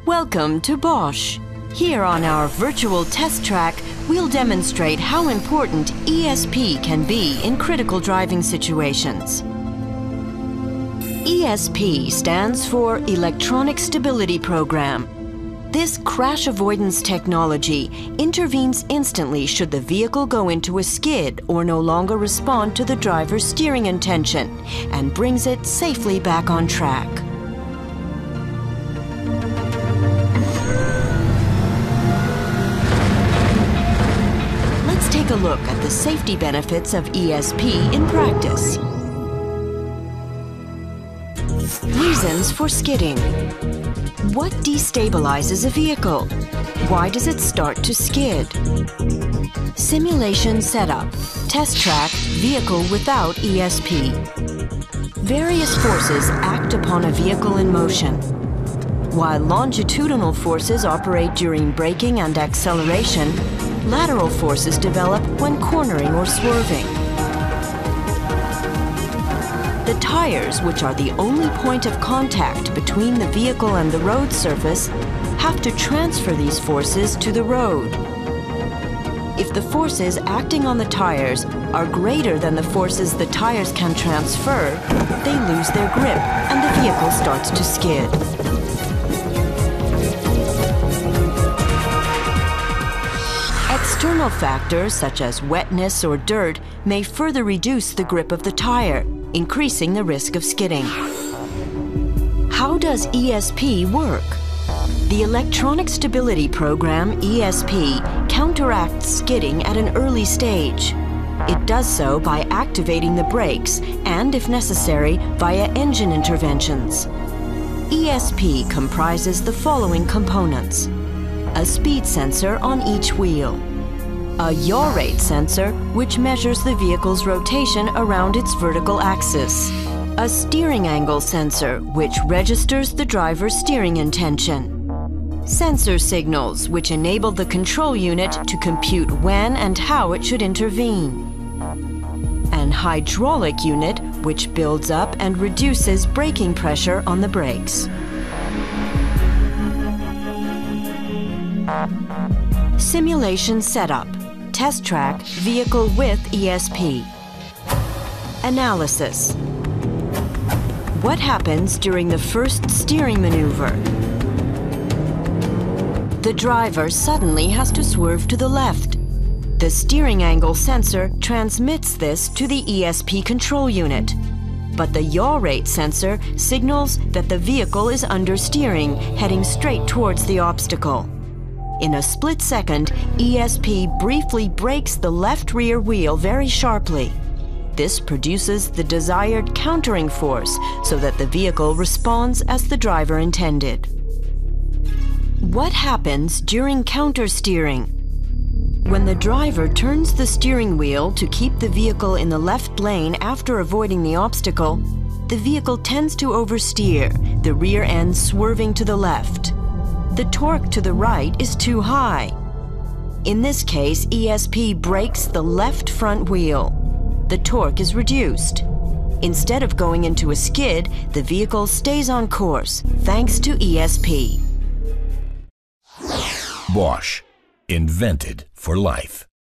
Welcome to Bosch. Here on our virtual test track, we'll demonstrate how important ESP can be in critical driving situations. ESP stands for Electronic Stability Program. This crash avoidance technology intervenes instantly should the vehicle go into a skid or no longer respond to the driver's steering intention and brings it safely back on track. Let's take a look at the safety benefits of ESP in practice. Reasons for skidding. What destabilizes a vehicle? Why does it start to skid? Simulation setup. Test track, vehicle without ESP. Various forces act upon a vehicle in motion. While longitudinal forces operate during braking and acceleration, lateral forces develop when cornering or swerving. The tires, which are the only point of contact between the vehicle and the road surface, have to transfer these forces to the road. If the forces acting on the tires are greater than the forces the tires can transfer, they lose their grip and the vehicle starts to skid. External factors such as wetness or dirt may further reduce the grip of the tire, increasing the risk of skidding. How does ESP work? The Electronic Stability Program, ESP, counteracts skidding at an early stage. It does so by activating the brakes and, if necessary, via engine interventions. ESP comprises the following components: a speed sensor on each wheel, a yaw rate sensor, which measures the vehicle's rotation around its vertical axis, a steering angle sensor, which registers the driver's steering intention, sensor signals, which enable the control unit to compute when and how it should intervene, and hydraulic unit, which builds up and reduces braking pressure on the brakes. Simulation setup. Test track, vehicle with ESP. Analysis. What happens during the first steering maneuver? The driver suddenly has to swerve to the left. The steering angle sensor transmits this to the ESP control unit. But the yaw rate sensor signals that the vehicle is understeering, heading straight towards the obstacle. In a split second, ESP briefly brakes the left rear wheel very sharply. This produces the desired countering force so that the vehicle responds as the driver intended. What happens during countersteering? When the driver turns the steering wheel to keep the vehicle in the left lane after avoiding the obstacle, the vehicle tends to oversteer, the rear end swerving to the left. The torque to the right is too high. In this case, ESP brakes the left front wheel. The torque is reduced. Instead of going into a skid, the vehicle stays on course, thanks to ESP. Bosch, invented for life.